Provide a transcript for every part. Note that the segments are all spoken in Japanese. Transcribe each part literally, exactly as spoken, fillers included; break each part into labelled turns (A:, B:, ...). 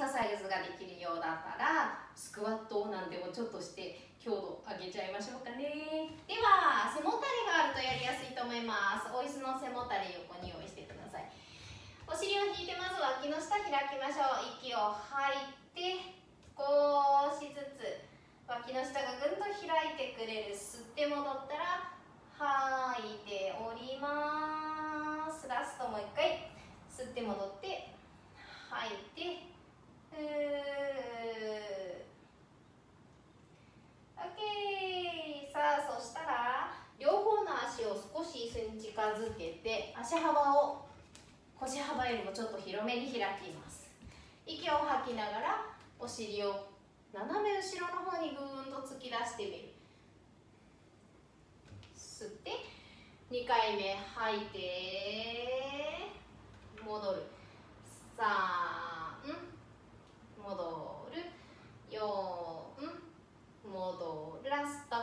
A: ササイズができるようだったらスクワットなんてもちょっとして強度上げちゃいましょうかね。では背もたれがあるとやりやすいと思います。お椅子の背もたれ横に用意してください。お尻を引いてまず脇の下開きましょう。息を吐いて少しずつ脇の下がぐんと開いてくれる。吸って戻ったら吐いて下ります。ラストもう一回吸って戻って吐いてふー OK。 さあそしたら両方の足を少し椅子に近づけて足幅を腰幅よりもちょっと広めに開きます。息を吐きながらお尻を斜め後ろの方にぐーんと突き出してみる。吸ってにかいめ吐いて戻る。さん戻る。よん戻る。ラスト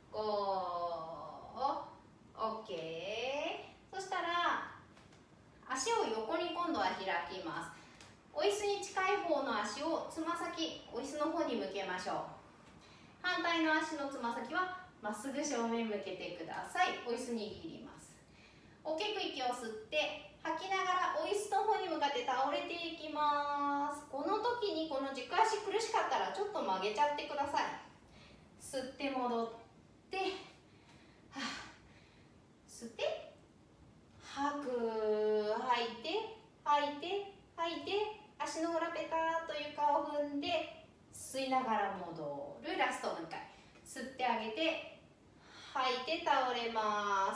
A: ご。 OK。 そしたら足を横に今度は開きます。お椅子に近い方の足をつま先お椅子の方に向けましょう。反対の足のつま先はまっすぐ正面向けてください。お椅子握ります。大きく息を吸って吐きながらお椅子の方に向かって倒れていきます。この時にこの軸足苦しかったらちょっと曲げちゃってください。吸って戻ってはあ、吸って吐く。吐いて吐いて吐いて足の裏ペタッと床を踏んで吸いながら戻る。ラストもう一回吸ってあげて吐いて倒れます。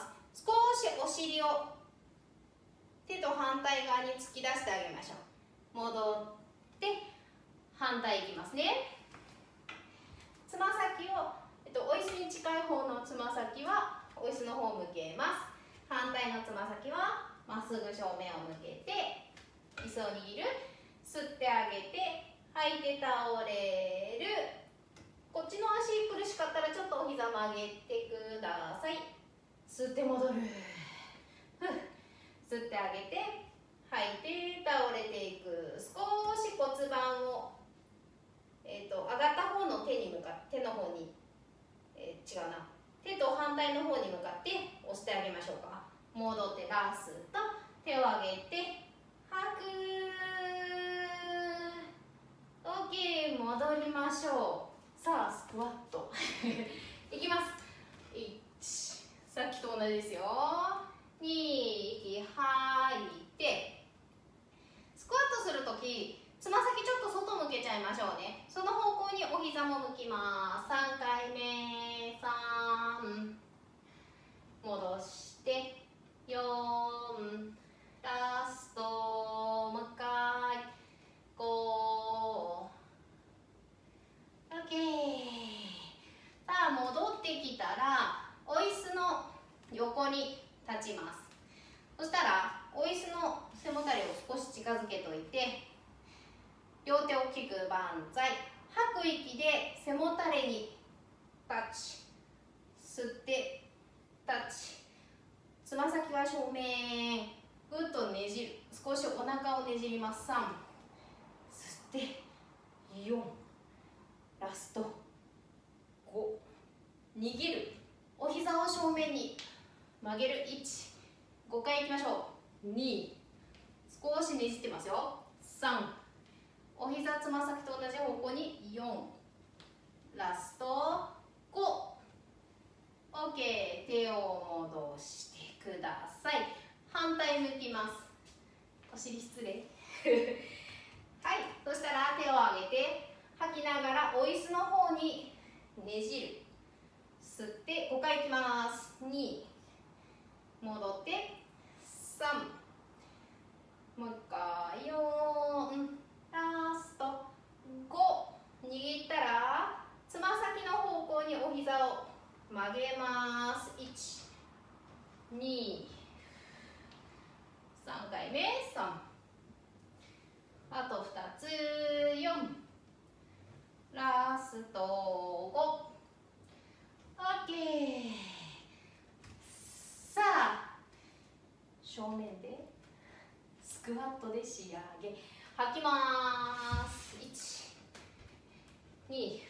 A: 少しお尻を手と反対側に突き出してあげましょう。戻って反対いきますね。つま先を、えっと、お椅子に近い方のつま先はお椅子の方向けます。反対のつま先はまっすぐ正面を向けて椅子を握る。吸ってあげて吐いて倒れる。こっちの足苦しかったらちょっとお膝曲げてください。吸って戻る。吸ってあげて吐いて倒れていく。少し骨盤を、えー、と上がった方の手に向かって手の方に、えー、違うな手と反対の方に向かって押してあげましょうか。戻ってラスト手を上げて吐く。 OK。 戻りましょう。さあスクワットいきます。いち、さっきと同じですよ。に、息吐いてスクワットするときつま先ちょっと外向けちゃいましょうね。その方向にお膝も向きます。さんかいめさん戻してよんラストもう一回ご。 OK。 さあ戻ってきたらお椅子の横に立ちます。そしたらお椅子の背もたれを少し近づけといて両手を大きく万歳。吐く息で背もたれにタッチ。吸ってタッチ。つま先は正面。ぐっとねじる。少しお腹をねじります。さん吸ってよんラストご。握る。お膝を正面に曲げる。いち、ごかいいきましょう。に、少しねじってますよ。さん、お膝つま先と同じ方向によん、ラストご。 OK。 手を戻してください。反対向きます。お尻失礼はい、そしたら手を上げて吐きながらお椅子の方にねじる。吸ってごかいいきます。に、戻ってさん、もういっかいよん、ラストご。握ったらつま先の方向にお膝を曲げます。いち、に、さんかいめさん、あとふたつよん、ラストご。 OK。 さあ正面でスクワットで仕上げ。 吐きます。いちに